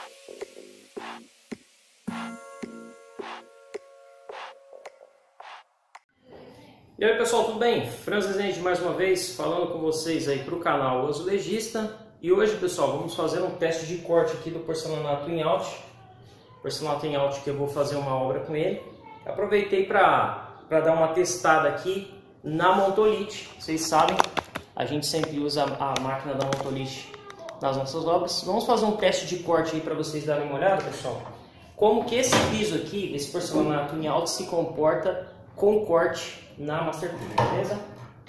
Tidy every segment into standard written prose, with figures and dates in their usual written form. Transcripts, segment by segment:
E aí pessoal, tudo bem? Franz Rezende mais uma vez falando com vocês aí para o canal Azulejista. E hoje pessoal, vamos fazer um teste de corte aqui do porcelanato em alto. Porcelanato em alto que eu vou fazer uma obra com ele. Aproveitei para dar uma testada aqui na Montolite. Vocês sabem, a gente sempre usa a máquina da Montolite nas nossas obras. Vamos fazer um teste de corte aí para vocês darem uma olhada, pessoal. Como que esse piso aqui, esse porcelanato em alto, se comporta com corte na Master Tool, beleza?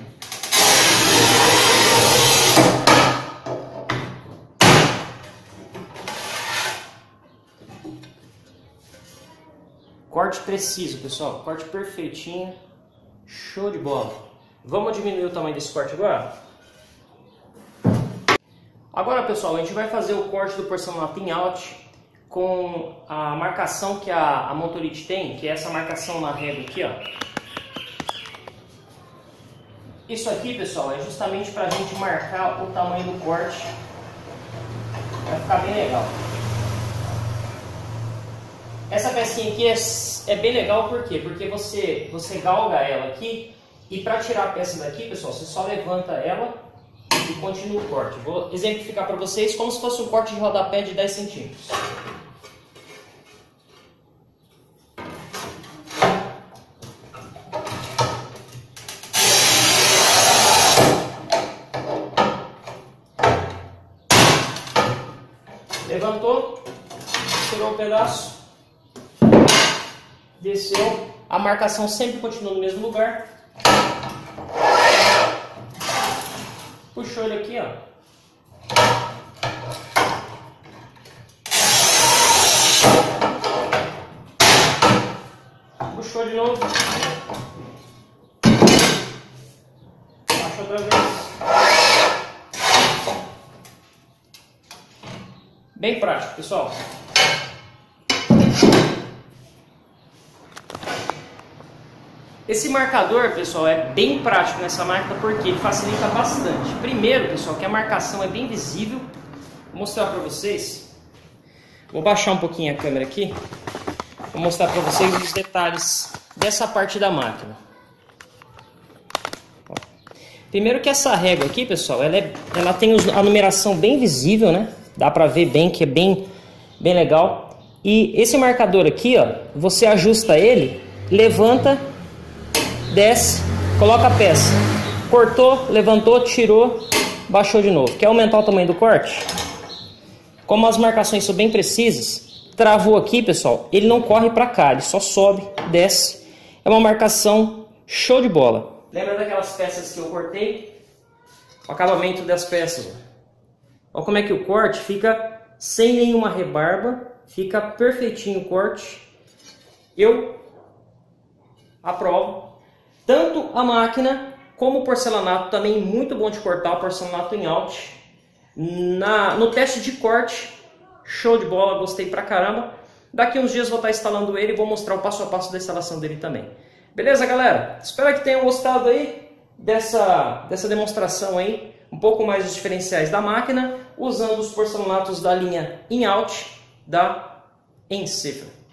Corte preciso, pessoal. Corte perfeitinho. Show de bola. Vamos diminuir o tamanho desse corte agora? Agora, pessoal, a gente vai fazer o corte do porcelanato em alto com a marcação que a Montolite tem, que é essa marcação na régua aqui, ó. Isso aqui, pessoal, é justamente para a gente marcar o tamanho do corte. Vai ficar bem legal. Essa pecinha aqui é bem legal, por quê? Porque você galga ela aqui e para tirar a peça daqui, pessoal, você só levanta ela e continua o corte. Vou exemplificar para vocês como se fosse um corte de rodapé de 10 centímetros. Levantou, tirou o pedaço, desceu, a marcação sempre continua no mesmo lugar. Puxou ele aqui, ó. Puxou de novo. Baixa outra vez. Bem prático, pessoal. Esse marcador, pessoal, é bem prático nessa máquina porque ele facilita bastante. Primeiro, pessoal, que a marcação é bem visível. Vou mostrar para vocês. Vou baixar um pouquinho a câmera aqui. Vou mostrar para vocês os detalhes dessa parte da máquina. Primeiro que essa régua aqui, pessoal, ela tem a numeração bem visível, né? Dá pra ver bem que é bem legal. E esse marcador aqui, ó, você ajusta ele, levanta, desce, coloca a peça. Cortou, levantou, tirou, baixou de novo. Quer aumentar o tamanho do corte? Como as marcações são bem precisas, travou aqui, pessoal, ele não corre pra cá, ele só sobe, desce. É uma marcação show de bola. Lembra daquelas peças que eu cortei? O acabamento das peças, ó. Olha como é que o corte fica sem nenhuma rebarba, fica perfeitinho o corte. Eu aprovo. Tanto a máquina como o porcelanato também muito bom de cortar, o porcelanato em alto. No teste de corte, show de bola, gostei pra caramba. Daqui uns dias vou estar instalando ele e vou mostrar o passo a passo da instalação dele também. Beleza, galera? Espero que tenham gostado aí dessa demonstração aí. Um pouco mais dos diferenciais da máquina, usando os porcelanatos da linha In-Out da Encifra.